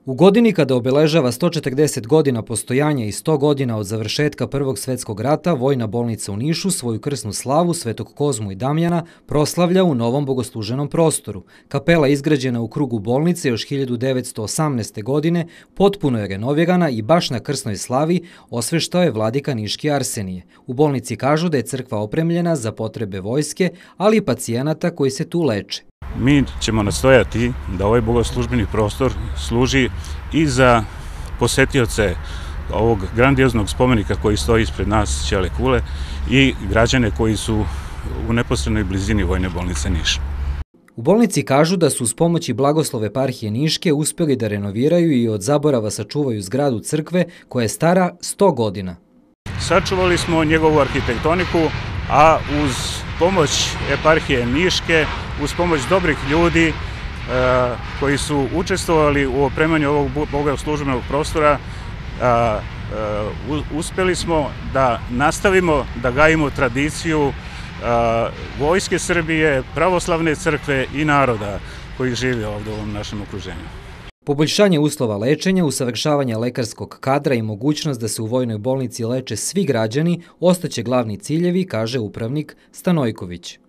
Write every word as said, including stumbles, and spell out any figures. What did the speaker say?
U godini kada obeležava sto četrdeset godina postojanja i sto godina od završetka Prvog svetskog rata, Vojna bolnica u Nišu svoju krsnu slavu Svetog Kozmu i Damjana proslavlja u novom bogosluženom prostoru. Kapela izgrađena u krugu bolnice još hiljadu devetsto osamnaeste. godine potpuno je renovirana i baš na krsnoj slavi osveštao je vladika Niški Arsenije. U bolnici kažu da je crkva opremljena za potrebe vojske, ali i pacijenata koji se tu leče. Mi ćemo nastojati da ovaj bogoslužbeni prostor služi i za posetioce ovog grandioznog spomenika koji stoji ispred nas, Ćele kule, i građane koji su u neposrednoj blizini Vojne bolnice Niš. U bolnici kažu da su uz pomoć blagoslove eparhije Niške uspeli da renoviraju i od zaborava sačuvaju zgradu crkve koja je stara sto godina. Sačuvali smo njegovu arhitektoniku, a uz pomoć eparhije Niške, uz pomoć dobrih ljudi koji su učestvovali u opremanju ovog bogoslužbenog prostora, uspeli smo da nastavimo da gajimo tradiciju Vojske Srbije, pravoslavne crkve i naroda koji žive ovdje u ovom našem okruženju. Poboljšanje uslova lečenja, usavršavanje lekarskog kadra i mogućnost da se u Vojnoj bolnici leče svi građani ostaće glavni ciljevi, kaže upravnik Stanojković.